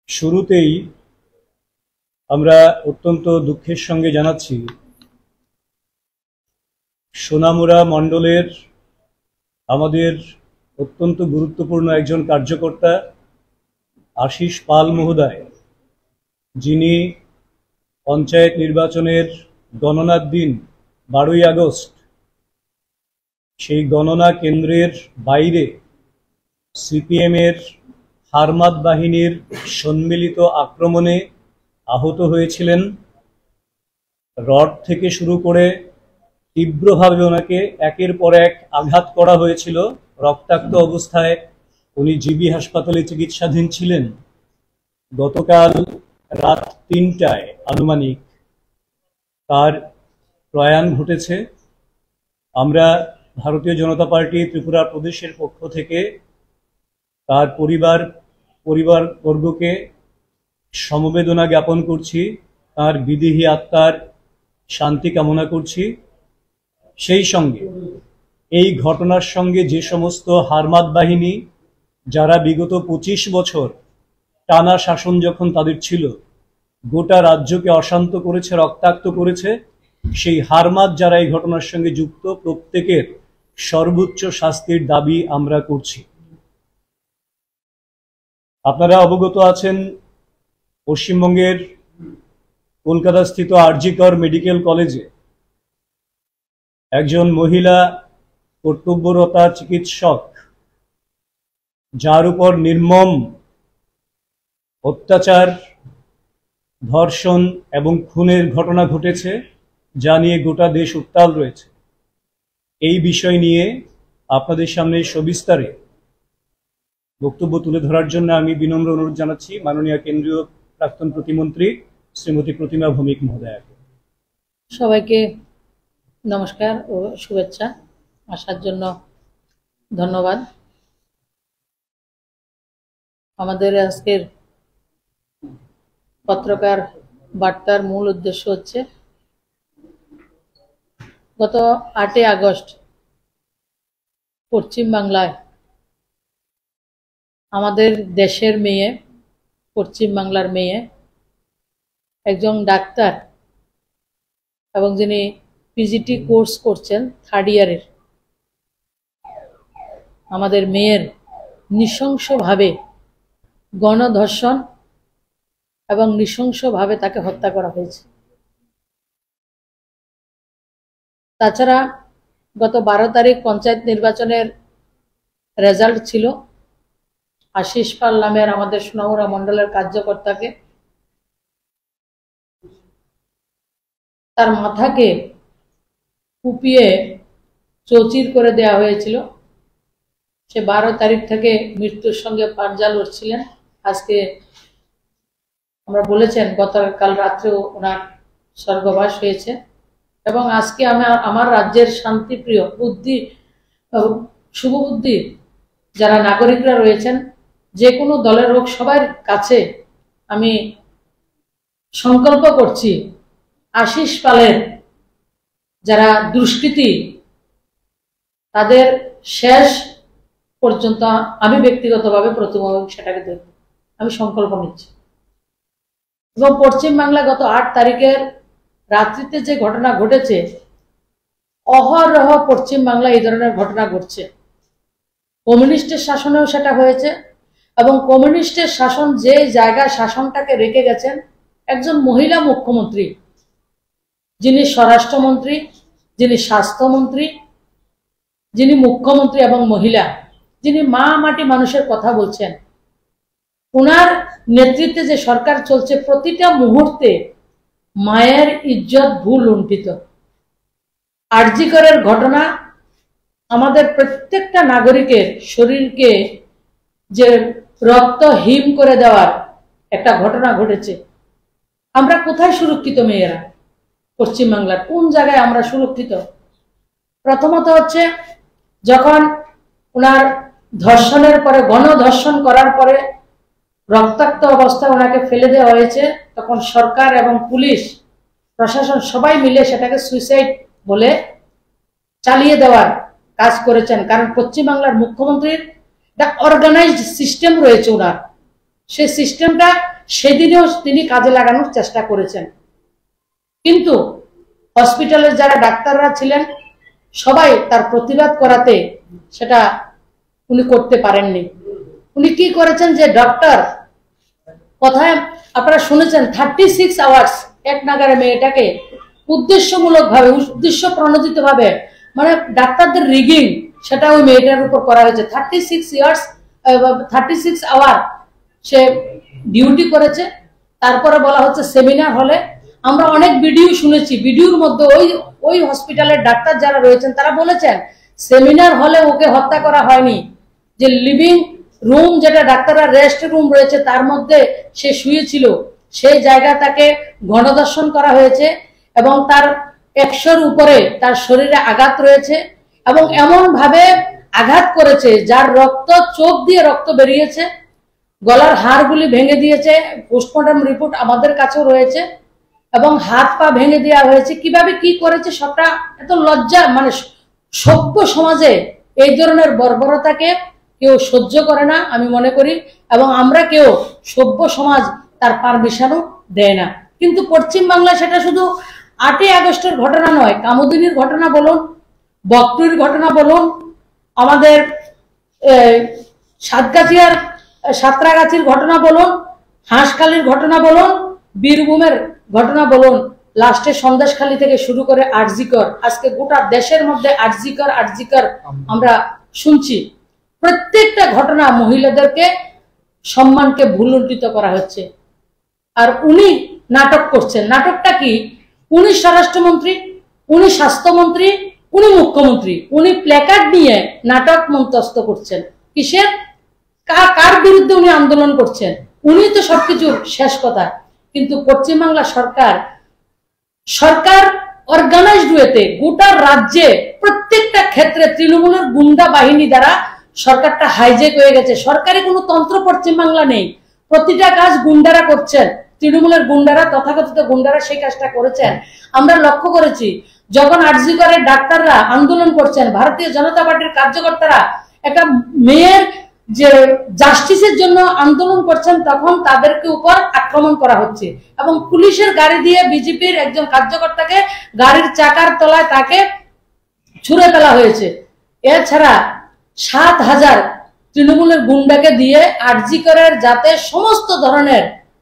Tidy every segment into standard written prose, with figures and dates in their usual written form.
শুরুতেই আমরা অত্যন্ত দুঃখের সঙ্গে জানাচ্ছি সোনামুড়া মণ্ডলের আমাদের অত্যন্ত গুরুত্বপূর্ণ একজন কার্যকর্তা আশিস পাল মহোদয়, যিনি পঞ্চায়েত নির্বাচনের গণনার দিন 12ই আগস্ট সেই গণনা কেন্দ্রের বাইরে সিপিএমের হারমাদ বাহিনীর সম্মিলিত আক্রমণে আহত হয়েছিলেন। রড থেকে শুরু করে তীব্রভাবে ওনাকে একের পর এক আঘাত করা হয়েছিল। রক্তাক্ত অবস্থায় উনি জিবি হাসপাতালে চিকিৎসাধীন ছিলেন। গতকাল রাত 3টায় আনুমানিক তার প্রয়াণ ঘটেছে। আমরা ভারতীয় জনতা পার্টি ত্রিপুরা প্রদেশের পক্ষ থেকে তার পরিবারবর্গকে সমবেদনা জ্ঞাপন করছি, তার বিদেহী আত্মার শান্তি কামনা করছি। সেই সঙ্গে এই ঘটনার সঙ্গে যে সমস্ত হারমাদ বাহিনী যারা বিগত 25 বছর টানা শাসন যখন তাদের ছিল, গোটা রাজ্যকে অশান্ত করেছে, রক্তাক্ত করেছে, সেই হারমাদ যারা এই ঘটনার সঙ্গে যুক্ত প্রত্যেকের সর্বোচ্চ শাস্তির দাবি আমরা করছি। আপনারা অবগত আছেন, পশ্চিমবঙ্গের কলকাতাস্থিত আরজি কর মেডিকেল কলেজে একজন মহিলা কর্তব্যরতা চিকিৎসক, যার উপর নির্মম অত্যাচার, ধর্ষণ এবং খুনের ঘটনা ঘটেছে, যা নিয়ে গোটা দেশ উত্তাল রয়েছে। এই বিষয় নিয়ে আপনাদের সামনে সবিস্তারে বক্তব্য তুলে ধরার জন্য আমি বিনম্র অনুরোধ জানাচ্ছি মাননীয় কেন্দ্রীয় প্রাক্তন প্রতিমন্ত্রী শ্রীমতী প্রতিমা ভৌমিক মহোদয়াকে। সবাইকে নমস্কার ও শুভেচ্ছা। আসার জন্য ধন্যবাদ। আমাদের আজকের পত্রকার বার্তার মূল উদ্দেশ্য হচ্ছে, গত 8 আগস্ট পশ্চিম বাংলায় আমাদের দেশের মেয়ে, পশ্চিম বাংলার মেয়ে, একজন ডাক্তার এবং যিনি পিজিটি কোর্স করছেন 3rd ইয়ারের, আমাদের মেয়ের নৃশংসভাবে গণধর্ষণ এবং নৃশংসভাবে তাকে হত্যা করা হয়েছে। তাছাড়া গত 12 তারিখ পঞ্চায়েত নির্বাচনের রেজাল্ট ছিল। আশিস পাল নামের আমাদের সোনামুড়া মণ্ডলের কার্যকর্তাকে তার মাথাকে কুপিয়ে চৌচির করে দেওয়া হয়েছিল। সে 12 তারিখ থেকে মৃত্যুর সঙ্গে পাঞ্জা লড়ছিলেন। আজকে আমরা বলেছেন গতকাল রাত্রেও ওনার স্বর্গবাস হয়েছে। এবং আজকে আমার রাজ্যের শান্তিপ্রিয় শুভবুদ্ধি যারা নাগরিকরা রয়েছেন, যে কোনো দলের হোক, সবার কাছে আমি সংকল্প করছি, আশিস পালের যারা দুষ্কৃতী তাদের শেষ পর্যন্ত আমি ব্যক্তিগতভাবে প্রতিমা সেটাকে দেখব, আমি সংকল্প নিচ্ছি। এবং পশ্চিমবাংলা গত 8 তারিখের রাত্রিতে যে ঘটনা ঘটেছে, অহরহ পশ্চিমবাংলা এই ধরনের ঘটনা ঘটছে। কমিউনিস্টের শাসনেও সেটা হয়েছে। এবং কমিউনিস্টের শাসন যে জায়গায় শাসনটাকে রেখে গেছেন, একজন মহিলা মুখ্যমন্ত্রী, যিনি স্বরাষ্ট্রমন্ত্রী, যিনি স্বাস্থ্যমন্ত্রী, যিনি মুখ্যমন্ত্রী এবং মহিলা, যিনি মা মাটি মানুষের কথা বলছেন, ওনার নেতৃত্বে যে সরকার চলছে, প্রতিটা মুহূর্তে মায়ের ইজ্জত ভুল লুণ্ঠিত। আরজি করের ঘটনা আমাদের প্রত্যেকটা নাগরিকের শরীরকে যে রক্ত হিম করে দেওয়ার একটা ঘটনা ঘটেছে। আমরা কোথায় সুরক্ষিত মেয়েরা? পশ্চিমবাংলার কোন জায়গায় আমরা সুরক্ষিত? প্রথমত হচ্ছে, যখন ওনার ধর্ষণের পরে, গণধর্ষণ করার পরে রক্তাক্ত অবস্থায় ওনাকে ফেলে দেওয়া হয়েছে, তখন সরকার এবং পুলিশ প্রশাসন সবাই মিলে সেটাকে সুইসাইড বলে চালিয়ে দেওয়ার কাজ করেছেন। কারণ পশ্চিমবাংলার মুখ্যমন্ত্রীর একটা অর্গানাইজড সিস্টেম রয়েছে ওনার, সেই সিস্টেমটা সেদিনেও তিনি কাজে লাগানোর চেষ্টা করেছেন, কিন্তু হসপিটালের যারা ডাক্তাররা ছিলেন সবাই তার প্রতিবাদ করাতে সেটা উনি করতে পারেননি। উনি কি করেছেন, যে ডক্টর কথায় আপনারা শুনেছেন 36 আওয়ার্স এক নাগারে মেয়েটাকে উদ্দেশ্যমূলকভাবে উদ্দেশ্য প্রণোদিত ভাবে মানে ডাক্তারদের রিগিং সেটা ওই মেয়েটার উপর করা হয়েছে। 36 আওয়ার সে ডিউটি করেছে। তারপরে বলা হচ্ছে সেমিনার হলে, আমরা অনেক ভিডিও শুনেছি, ভিডিওর মধ্যে ওই হসপিটালের ডাক্তার যারা রয়েছেন তারা বলেছেন সেমিনার হলে ওকে হত্যা করা হয়নি, যে লিভিং রুম যেটা ডাক্তাররা রেস্ট রুম রয়েছে তার মধ্যে সে শুয়েছিল, সেই জায়গা তাকে গণধর্ষণ করা হয়েছে এবং তার 100-র উপরে তার শরীরে আঘাত রয়েছে এবং এমন ভাবে আঘাত করেছে যার রক্ত, চোখ দিয়ে রক্ত বেরিয়েছে, গলার হাড়গুলি ভেঙে দিয়েছে। পোস্টমর্টম রিপোর্ট আমাদের কাছেও রয়েছে এবং হাত পা ভেঙে দেওয়া হয়েছে। কিভাবে কি করেছে সবটা এত লজ্জা, মানে সভ্য সমাজে এই ধরনের বর্বরতাকে কেউ সহ্য করে না আমি মনে করি, এবং আমরা কেউ সভ্য সমাজ তার পারমিশনও দেয় না। কিন্তু পশ্চিম বাংলায় সেটা শুধু 8ই আগস্টের ঘটনা নয়, কামুদিনীর ঘটনা বলুন, বকটুরির ঘটনা বলুন, আমাদের সাঁতরাগাছির ঘটনা বলুন, হাঁসখালির ঘটনা বলুন, বীরভূমের ঘটনা বলুন, লাস্টে সন্দেশখালী থেকে শুরু করে আরজিকর, আজকে গোটা দেশের মধ্যে আরজিকর আমরা শুনছি। প্রত্যেকটা ঘটনা মহিলাদেরকে সম্মানকে ভুলুণ্ঠিত করা হচ্ছে। আর উনি নাটক করছেন। নাটকটা কি? উনি স্বরাষ্ট্রমন্ত্রী, উনি স্বাস্থ্যমন্ত্রী, উনি মুখ্যমন্ত্রী, উনি প্ল্যাকার্ড নিয়ে নাটক মন্তস্থ করছেন। কিসের? কার বিরুদ্ধে উনি আন্দোলন করছেন? উনি তো সবকিছুর শেষ কথা। কিন্তু পশ্চিমবাংলা সরকার অর্গানাইজড ওয়েতে গোটা রাজ্যে প্রত্যেকটা ক্ষেত্রে তৃণমূলের গুন্ডা বাহিনী দ্বারা সরকারটা হাইজেক হয়ে গেছে। সরকারি কোনো তন্ত্র পশ্চিমবাংলা নেই, প্রতিটা কাজ গুন্ডারা করছেন, তৃণমূলের গুন্ডারা, তথাকথিত গুন্ডারা সেই কাজটা করেছেন। আমরা লক্ষ্য করেছি যখন আরজিকরের ডাক্তাররা আন্দোলন করছেন, ভারতীয় জনতা পার্টির কার্যকর্তারা একটা মেয়ের যে জাস্টিসের জন্য আন্দোলন করছেন, তখন তাদেরকে উপর আক্রমণ করা হচ্ছে এবং পুলিশের গাড়ি দিয়ে বিজেপির একজন কার্যকর্তাকে গাড়ির চাকার তলায় তাকে ছুঁড়ে ফেলা হয়েছে। এছাড়া 7,000 তৃণমূলের গুন্ডাকে দিয়ে আরজিকরের যাতে সমস্ত ধরনের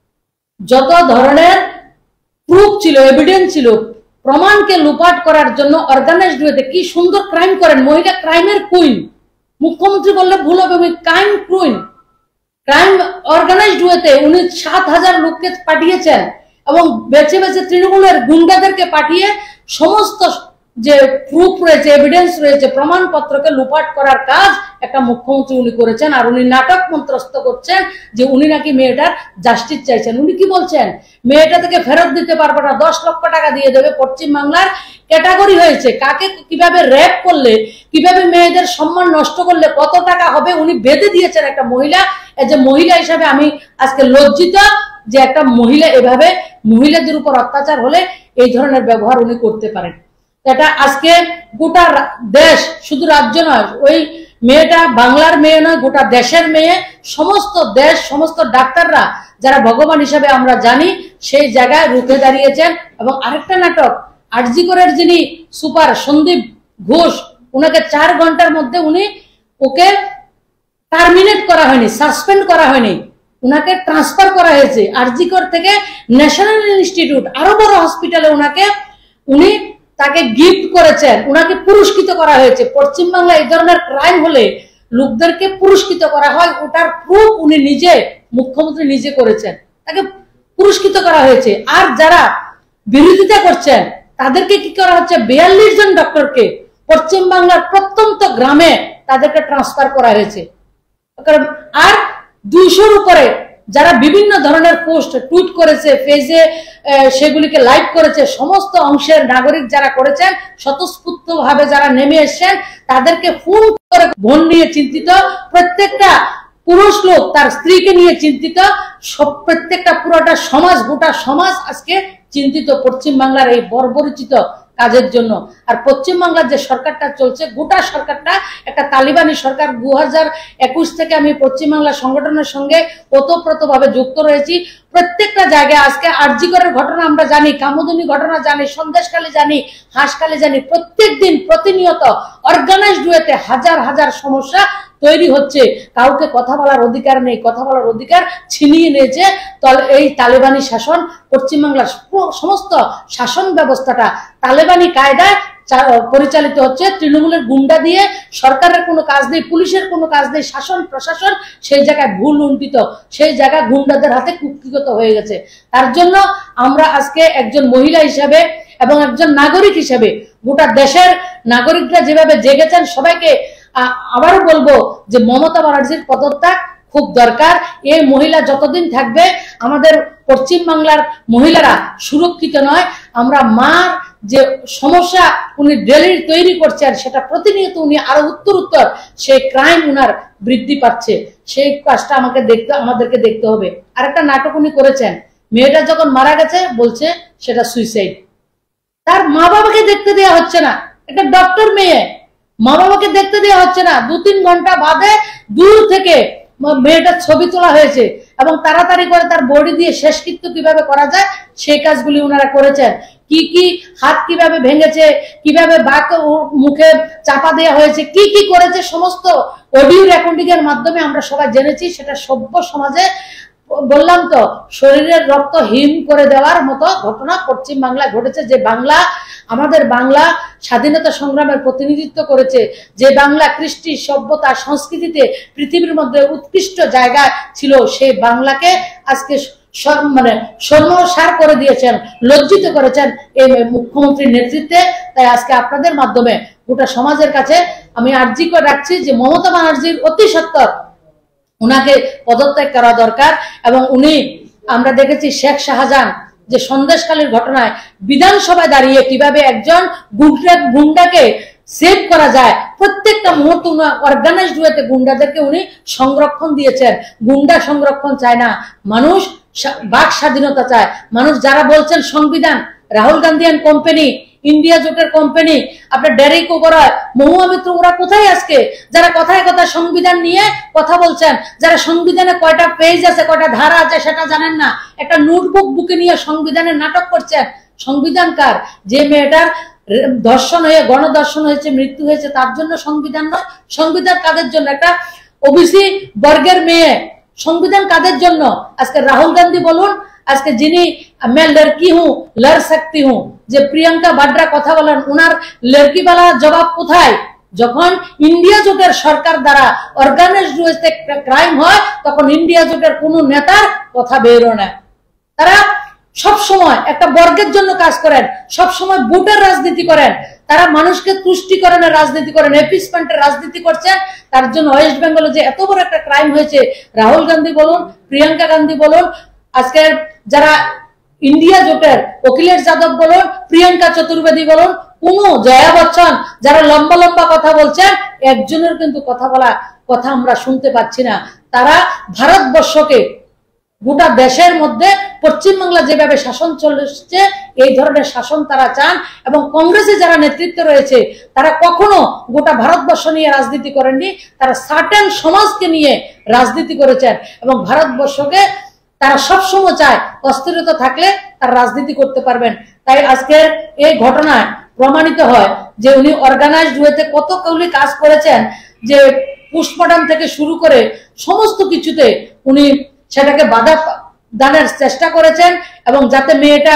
যত ধরনের প্রুফ ছিল, এভিডেন্স ছিল, প্রমাণকে লুপাট করার জন্য অর্গানাইজড ওয়েতে কি সুন্দর ক্রাইম করেন। মহিলা ক্রাইমের কুইন, মুখ্যমন্ত্রী বললে ভুল হবে, উনি ক্রাইম কুইন। ক্রাইম অর্গানাইজড ওয়েতে উনি 7,000 লোককে পাঠিয়েছেন এবং বেছে বেছে তৃণমূলের গুন্ডাদেরকে পাঠিয়ে সমস্ত যে প্রুফ রয়েছে, এভিডেন্স রয়েছে, প্রমাণপত্রকে লুপাট করার কাজ একটা মুখ্যমন্ত্রী উনি করেছেন। আর উনি নাটক মন্ত্রস্থ করছেন যে উনি নাকি মেয়েটার জাস্টিস চাইছেন। উনি কি বলছেন? মেয়েটা থেকে ফেরত দিতে পারবে না, 10 লক্ষ টাকা দিয়ে দেবে। পশ্চিমবাংলার ক্যাটাগরি হয়েছে কাকে কিভাবে র্যাপ করলে, কিভাবে মেয়েদের সম্মান নষ্ট করলে কত টাকা হবে উনি বেঁধে দিয়েছেন। একটা মহিলা, যে মহিলা হিসাবে আমি আজকে লজ্জিত যে একটা মহিলা এভাবে মহিলাদের উপর অত্যাচার হলে এই ধরনের ব্যবহার উনি করতে পারেন। এটা আজকে গোটা দেশ, শুধু রাজ্য নয়, ওই মেয়েটা বাংলার মেয়ে নয়, গোটা দেশের মেয়ে। সমস্ত দেশ, সমস্ত ডাক্তাররা যারা ভগবান হিসাবে আমরা জানি সেই জায়গায় রুখে দাঁড়িয়েছেন। এবং আরেকটা নাটক, আরজিকরের যিনি সুপার সন্দীপ ঘোষ, ওনাকে 4 ঘন্টার মধ্যে ওকে টার্মিনেট করা হয়নি, সাসপেন্ড করা হয়নি, ওনাকে ট্রান্সফার করা হয়েছে আরজিকর থেকে ন্যাশনাল ইনস্টিটিউট, আরো বড় হসপিটালে উনি তাকে গিফট করেছেন, উনাকে পুরস্কৃত করা হয়েছে। পশ্চিমবাংলা এই ধরনের ক্রাইম হলে লোকদেরকে পুরস্কৃত করা হয়, ওটার প্রুফ উনি নিজে, মুখ্যমন্ত্রী নিজে করেছেন, তাকে পুরস্কৃত করা হয়েছে। আর যারা বিরোধিতা করছেন তাদেরকে কি করা হচ্ছে? 42 জন ডক্টরকে পশ্চিমবাংলার প্রত্যন্ত গ্রামে তাদেরকে ট্রান্সফার করা হয়েছে। আর 200-র উপরে যারা বিভিন্ন ধরনের পোস্ট টুইট করেছে, পেজে সেগুলিকে লাইক করেছে, সমস্ত অংশের নাগরিক যারা করেছেন, স্বতঃস্ফূর্ত ভাবে যারা নেমে এসেছেন, তাদেরকে ফোন করে বোন নিয়ে চিন্তিত, প্রত্যেকটা পুরুষ লোক তার স্ত্রীকে নিয়ে চিন্তিত, প্রত্যেকটা পুরোটা সমাজ, গোটা সমাজ আজকে চিন্তিত পশ্চিমবাংলার এই বর্বরচিত কাজের জন্য। আর পশ্চিমবাংলার যে সরকারটা চলছে, গোটা সরকারটা একটা তালিবানি সরকার। 2021 থেকে আমি পশ্চিমবাংলা সংগঠনের সঙ্গে ওতপ্রোতভাবে যুক্ত রয়েছি। প্রত্যেকটা জায়গায় আজকে আরজিকরের ঘটনা আমরা জানি, কামদুনি ঘটনা জানি, সন্দেশখালী জানি, হাঁসখালী জানি। প্রত্যেক দিন প্রতিনিয়ত অর্গানাইজড ওয়েতে হাজার হাজার সমস্যা তৈরি হচ্ছে। কাউকে কথা বলার অধিকার নেই, কথা বলার অধিকার ছিনিয়ে নিয়েছে এই তালেবানি শাসন। পশ্চিমবাংলার সমস্ত শাসন ব্যবস্থাটা তালেবানি কায়দায় পরিচালিত হচ্ছে। তৃণমূলের গুন্ডা দিয়ে, সরকারের কোনো কাজ নেই, পুলিশের কোনো কাজ নেই, শাসন প্রশাসন সেই জায়গায় ভুল লুণ্ঠিত, সেই জায়গায় গুন্ডাদের হাতে কুক্ষিগত হয়ে গেছে। তার জন্য আমরা আজকে একজন মহিলা হিসাবে এবং একজন নাগরিক হিসাবে, গোটা দেশের নাগরিকরা যেভাবে জেগেছেন, সবাইকে আবারও বলবো যে মমতা ব্যানার্জির পদত্যাগ খুব দরকার। এই মহিলা যতদিন থাকবে আমাদের পশ্চিমবাংলার মহিলারা সুরক্ষিত নয়। আমরা মার যে সমস্যা উনি ডেলি তৈরি করছেন, সেটা প্রতিনিয়ত উনি আরো উত্তর সেই ক্রাইম উনার বৃদ্ধি পাচ্ছে। সেই কাজটা আমাদেরকে দেখতে হবে। আর একটা নাটক উনি করেছেন, মেয়েটা যখন মারা গেছে বলছে সেটা সুইসাইড। তার মা বাবাকে দেখতে দেওয়া হচ্ছে না। একটা ডক্টর মেয়ে, মা বাবাকে দেখতে দেওয়া হচ্ছে না। 2-3 ঘন্টা বাদে দূর থেকে মেয়েটার ছবি তোলা হয়েছে এবং তাড়াতাড়ি করে তার বডি দিয়ে শেষকৃত্য কিভাবে করা যায় সেই কাজগুলি ওনারা করেছেন। কি হাত কিভাবে ভেঙেছে, কিভাবে বাক মুখে চাপা দেওয়া হয়েছে, কি করেছে, সমস্ত অডিও রেকর্ডিং এর মাধ্যমে আমরা সবাই জেনেছি। সেটা সভ্য সমাজে, বললাম তো, শরীরের রক্ত হিম করে দেওয়ার মতো ঘটনা পশ্চিম বাংলায় ঘটেছে। যে বাংলা, আমাদের বাংলা স্বাধীনতা সংগ্রামের প্রতিনিধিত্ব করেছে, যে বাংলা কৃষ্টি, সভ্যতা, সংস্কৃতিতে পৃথিবীর মধ্যে উৎকৃষ্ট জায়গা ছিল, সেই বাংলাকে আজকে সর্বসার করে দিয়েছেন, লজ্জিত করেছেন এই মুখ্যমন্ত্রীর নেতৃত্বে। তাই আজকে আপনাদের মাধ্যমে গোটা সমাজের কাছে আমি আর্জি করে রাখছি যে মমতা ব্যানার্জির অতি সত্বর উনাকে পদত্যাগ করা দরকার। এবং উনি, আমরা দেখেছি শেখ শাহজাহান যে সন্দেশখালীর ঘটনায় বিধানসভায় দাঁড়িয়ে কিভাবে একজন গুন্ডাকে সেভ করা যায়, প্রত্যেকটা মুহূর্তে অর্গানাইজড ওয়েতে গুন্ডাদেরকে উনি সংরক্ষণ দিয়েছেন। গুন্ডা সংরক্ষণ চায় না, মানুষ বাক স্বাধীনতা চায়। মানুষ যারা বলছেন সংবিধান, Rahul Gandhi and company, India জোটের কোম্পানি, আপনার ডেরিক ওবরয়, মহুয়া মিত্র, ওরা কোথায় আজকে? যারা কথায় কথায় সংবিধান নিয়ে কথা বলছেন, যারা সংবিধানে কয়টা পেজ আছে, কয়টা ধারা আছে সেটা জানেন না, একটা নোটবুক বুকে নিয়ে সংবিধানের নাটক করছেন। সংবিধান কার? যে মেয়েটার ধর্ষণ হয়ে, গণধর্ষণ হয়েছে, মৃত্যু হয়েছে, তার জন্য সংবিধান নয়। সংবিধান কাদের জন্য? একটা ওবিসি বর্গের মেয়ে। সংবিধান কাদের জন্য? আজকে রাহুল গান্ধী বলুন, আজকে যিনি मैं लड़की हूं लड़ सकती हूं, যে প্রিয়াঙ্কা বাড্রা কথা বলেন, উনার লড়কিওয়ালা জবাব কোথায়? যখন ইন্ডিয়া জোটের সরকার দ্বারা অর্গানাইজড ওয়েতে ক্রাইম হয়, তখন ইন্ডিয়া জোটের কোন নেতার কথা বের হয় না। তারা সব সময় একটা বর্গের জন্য কাজ করেন, সব সময় ভোটের রাজনীতি করেন, তারা মানুষকে তুষ্টিকরণের রাজনীতি করেন, এপিসমেন্টের রাজনীতি করছেন। তার জন্য ওয়েস্ট বেঙ্গলে যে এত বড় একটা ক্রাইম হয়েছে, রাহুল গান্ধী বলুন, প্রিয়াঙ্কা গান্ধী বলুন, আজকের যারা ইন্ডিয়া জোটের অখিলেশ যাদব বলুন, প্রিয়াঙ্কা চতুর্বেদী বলুন, কোন জয়া বচ্চন, যারা লম্বা লম্বা কথা বলছেন, একজনের কিন্তু কথা আমরা শুনতে পাচ্ছি না। তারা ভারতবর্ষকে, গোটা দেশের মধ্যে পশ্চিমবাংলা যেভাবে শাসন চলছে, এই ধরনের শাসন তারা চান। এবং কংগ্রেসে যারা নেতৃত্ব রয়েছে, তারা কখনো গোটা ভারতবর্ষ নিয়ে রাজনীতি করেননি, তারা সার্টেন সমাজকে নিয়ে রাজনীতি করেছেন। এবং ভারতবর্ষকে তারা সবসময় চায় অস্থিরতা থাকলে তার রাজনীতি করতে পারবেন। তাই আজকের এই ঘটনায় প্রমাণিত হয় যে উনি অর্গানাইজড ওয়েতে কতগুলি কাজ করেছেন, যে পোস্টমর্টম থেকে শুরু করে সমস্ত কিছুতে উনি সেটাকে বাধা দানের চেষ্টা করেছেন, এবং যাতে মেয়েটা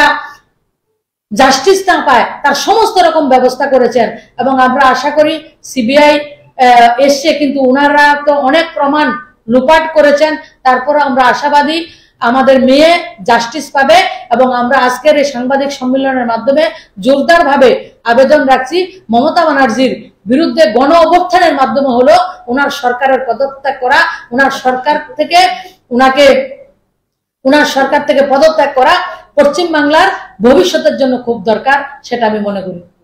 জাস্টিস না পায় তার সমস্ত রকম ব্যবস্থা করেছেন। এবং আমরা আশা করি সিবিআই এসছে, কিন্তু ওনারা তো অনেক প্রমাণ লুপাট করেছেন, তারপর আমরা আশাবাদী আমাদের মেয়ে জাস্টিস পাবে। এবং আমরা আজকের এই সাংবাদিক সম্মেলনের মাধ্যমে জোরদার ভাবে আবেদন রাখছি, মমতা ব্যানার্জির বিরুদ্ধে গণ অভ্যুত্থানের মাধ্যমে হলো ওনার সরকারের পদত্যাগ করা, ওনার সরকার থেকে পদত্যাগ করা পশ্চিম বাংলার ভবিষ্যতের জন্য খুব দরকার, সেটা আমি মনে করি।